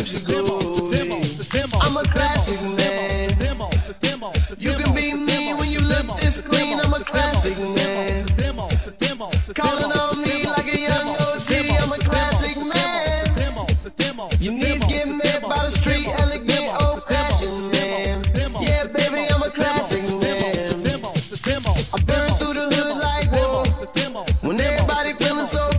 she goes. I'm a classic man. You can be me when you look this clean. I'm a classic man. Calling on me like a young OG. I'm a classic man. Your knees get met by the street, elegant, old-fashioned man. Yeah, baby, I'm a classic man. I burn through the hood like whoa. When everybody feeling so